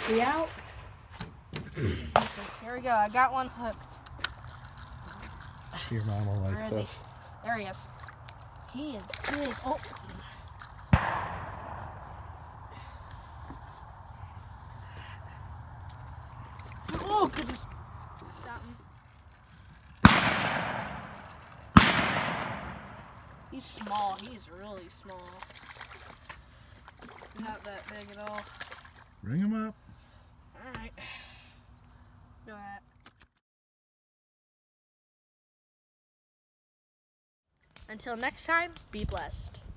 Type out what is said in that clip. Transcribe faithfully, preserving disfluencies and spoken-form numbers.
We out? Here we go. I got one hooked. Your mom will like Where is this. he? There he is. He is big. Oh. Oh, goodness. Something. He's small. He's really small. Not that big at all. Bring him up. All right. Go ahead. Until next time, be blessed.